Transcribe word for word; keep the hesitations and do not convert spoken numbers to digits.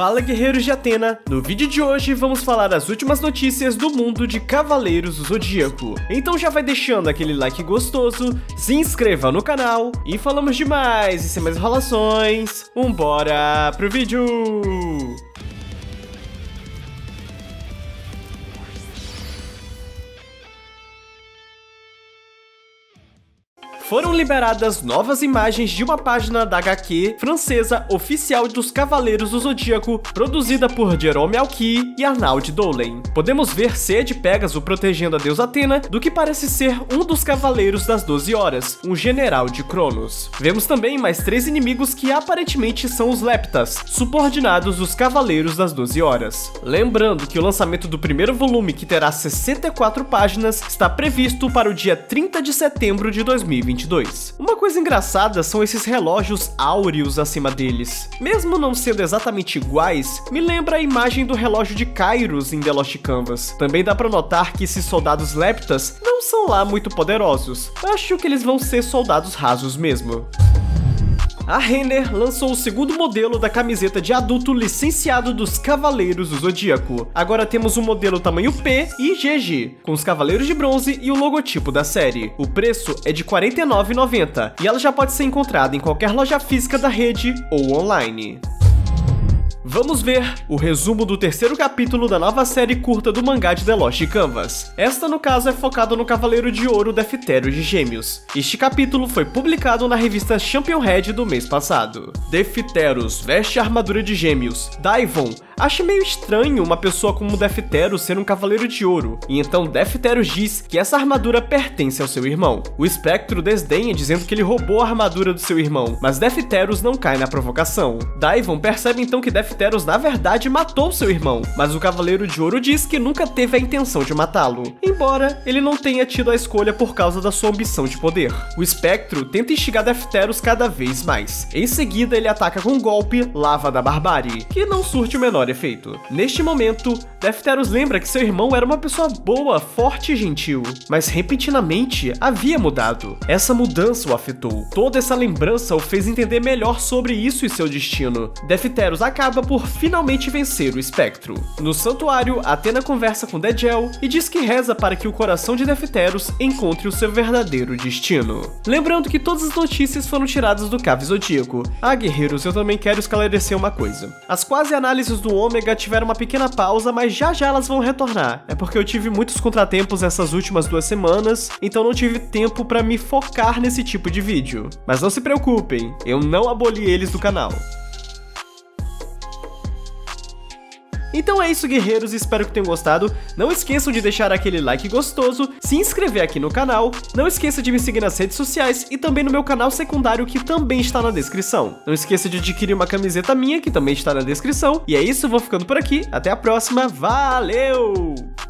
Fala, guerreiros de Athena! No vídeo de hoje vamos falar das últimas notícias do mundo de Cavaleiros do Zodíaco. Então já vai deixando aquele like gostoso, se inscreva no canal e falamos demais e sem mais enrolações, vambora pro vídeo! Foram liberadas novas imagens de uma página da agá quê francesa oficial dos Cavaleiros do Zodíaco, produzida por Jerome Alki e Arnaud Dolen. Podemos ver Cid Pégaso protegendo a deusa Athena do que parece ser um dos Cavaleiros das doze horas, um general de Cronos. Vemos também mais três inimigos que aparentemente são os Leptas, subordinados dos Cavaleiros das doze horas. Lembrando que o lançamento do primeiro volume, que terá sessenta e quatro páginas, está previsto para o dia trinta de setembro de dois mil e vinte e dois. Uma coisa engraçada são esses relógios áureos acima deles. Mesmo não sendo exatamente iguais, me lembra a imagem do relógio de Kairos em The Lost Canvas. Também dá pra notar que esses soldados leptas não são lá muito poderosos. Acho que eles vão ser soldados rasos mesmo. A Renner lançou o segundo modelo da camiseta de adulto licenciado dos Cavaleiros do Zodíaco. Agora temos um modelo tamanho P e G G, com os Cavaleiros de Bronze e o logotipo da série. O preço é de quarenta e nove reais e noventa centavos e ela já pode ser encontrada em qualquer loja física da rede ou online. Vamos ver o resumo do terceiro capítulo da nova série curta do mangá de The Lost Canvas. Esta, no caso, é focada no Cavaleiro de Ouro Deftério de Gêmeos. Este capítulo foi publicado na revista Championhead do mês passado. Defteros veste a armadura de Gêmeos. Daivon acha meio estranho uma pessoa como Defteros ser um Cavaleiro de Ouro, e então Defteros diz que essa armadura pertence ao seu irmão. O Espectro desdenha dizendo que ele roubou a armadura do seu irmão, mas Defteros não cai na provocação. Daivon percebe então que Defteros na verdade matou seu irmão, mas o Cavaleiro de Ouro diz que nunca teve a intenção de matá-lo, embora ele não tenha tido a escolha por causa da sua ambição de poder. O Espectro tenta instigar Defteros cada vez mais. Em seguida, ele ataca com um golpe Lava da Barbárie, que não surte o menor efeito. Neste momento, Defteros lembra que seu irmão era uma pessoa boa, forte e gentil, mas repentinamente havia mudado. Essa mudança o afetou. Toda essa lembrança o fez entender melhor sobre isso e seu destino. Defteros acaba por finalmente vencer o Espectro. No santuário, Athena conversa com Degel e diz que reza para que o coração de Defteros encontre o seu verdadeiro destino. Lembrando que todas as notícias foram tiradas do Cave Zodíaco. Ah, guerreiros, eu também quero esclarecer uma coisa. As quase análises do Ômega tiveram uma pequena pausa, mas já já elas vão retornar. É porque eu tive muitos contratempos essas últimas duas semanas, então não tive tempo para me focar nesse tipo de vídeo. Mas não se preocupem, eu não aboli eles do canal. Então é isso, guerreiros, espero que tenham gostado. Não esqueçam de deixar aquele like gostoso, se inscrever aqui no canal, não esqueça de me seguir nas redes sociais e também no meu canal secundário, que também está na descrição. Não esqueça de adquirir uma camiseta minha, que também está na descrição. E é isso, eu vou ficando por aqui, até a próxima, valeu!